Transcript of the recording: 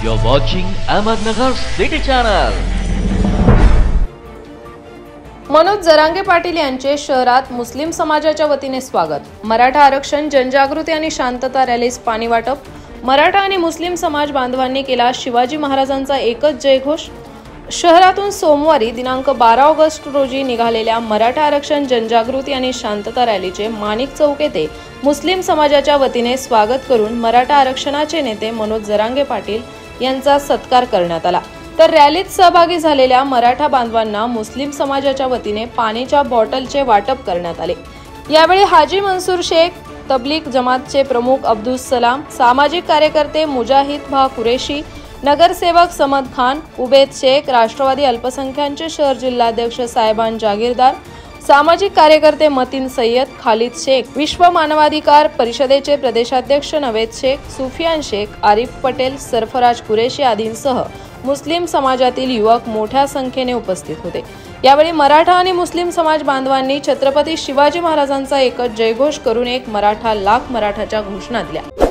You're watching Ahmednagar City Channel. Manoj Jarange Patil यांचे शहरात मुस्लिम समाजाच्या वतीने स्वागत. मराठा आरक्षण, जनजागृती आणि शांतता रॅलीस पाणी वाटप. मराठा आणि मुस्लिम समाज बांधवांनी केला शिवाजी महाराजांचा एकच जयघोष. शहरातून सोमवारी दिनांक 12 ऑगस्ट रोजी निघालेल्या मराठा आरक्षण, जनजागृती आणि शांतता रॅलीचे माणिक चौक येथे मुस्लिम समाजाच्या वतीने स्वागत करून मराठा आरक्षणाचे नेते मनोज जरांगे पाटील यांचा सत्कार करण्यात आला. तर रॅलीत सहभागी झालेल्या मराठा बांधवांना मुस्लिम समाजाच्या वतीने पाण्याच्या बॉटलचे वाटप करण्यात आले. यावेळी हाजी मंसूर शेख, तबलीग जमातचे प्रमुख अब्दुल सलाम, सामाजिक कार्यकर्ते मुजाहिद भा कुरेशी, नगरसेवक समद खान, उबेद शेख, राष्ट्रवादी अल्पसंख्याकांचे शहर जिल्हाध्यक्ष साहेबान जागीरदार, सामाजिक कार्यकर्ते मतीन सय्यद, खालिद शेख, विश्व मानवाधिकार परिषदेचे प्रदेशाध्यक्ष नवेद शेख, सुफियान शेख, आरिफ पटेल, सरफराज कुरेशी आदींसह मुस्लिम समाजातील युवक मोठ्या संख्येने उपस्थित होते. यावेळी मराठा आणि मुस्लिम समाज बांधवांनी छत्रपती शिवाजी महाराजांचा एकच जयघोष करून एक मराठा लाख मराठाच्या घोषणा दिल्या.